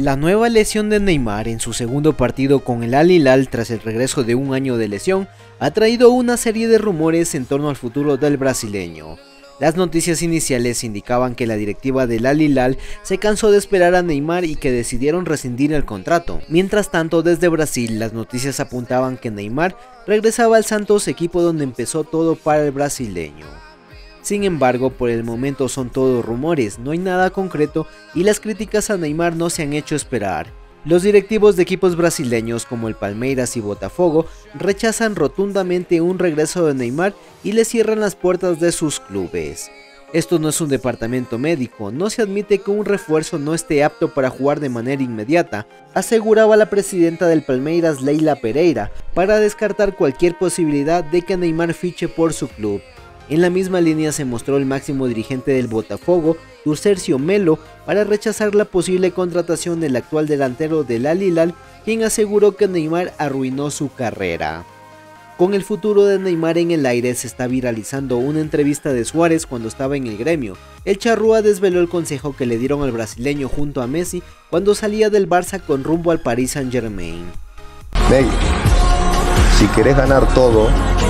La nueva lesión de Neymar en su segundo partido con el Al Hilal tras el regreso de un año de lesión ha traído una serie de rumores en torno al futuro del brasileño. Las noticias iniciales indicaban que la directiva del Al Hilal se cansó de esperar a Neymar y que decidieron rescindir el contrato. Mientras tanto, desde Brasil las noticias apuntaban que Neymar regresaba al Santos, equipo donde empezó todo para el brasileño. Sin embargo, por el momento son todos rumores, no hay nada concreto y las críticas a Neymar no se han hecho esperar. Los directivos de equipos brasileños como el Palmeiras y Botafogo rechazan rotundamente un regreso de Neymar y le cierran las puertas de sus clubes. Esto no es un departamento médico, no se admite que un refuerzo no esté apto para jugar de manera inmediata, aseguraba la presidenta del Palmeiras, Leila Pereira, para descartar cualquier posibilidad de que Neymar fiche por su club. En la misma línea se mostró el máximo dirigente del Botafogo, Ducercio Melo, para rechazar la posible contratación del actual delantero del Al Hilal, quien aseguró que Neymar arruinó su carrera. Con el futuro de Neymar en el aire, se está viralizando una entrevista de Suárez cuando estaba en el Gremio. El charrúa desveló el consejo que le dieron al brasileño junto a Messi cuando salía del Barça con rumbo al Paris Saint-Germain. Ney, si querés ganar todo,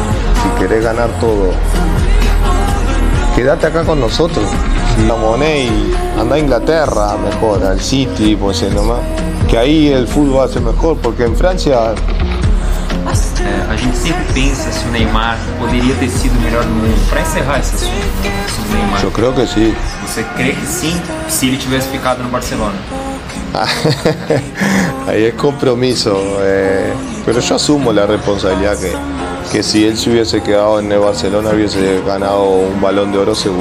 quédate acá con nosotros. Como Ney, anda a Inglaterra mejor, al City, pues nomás. Que ahí el fútbol hace mejor, porque en Francia... A gente sempre pensa se o Neymar poderia ter sido o melhor do mundo. Para encerrar esse assunto sobre o Neymar, Yo creo que sí. você crê que sim, se ele tivesse ficado no Barcelona? Ahí es compromiso, pero yo asumo la responsabilidad que si él se hubiese quedado en el Barcelona hubiese ganado un Balón de Oro seguro.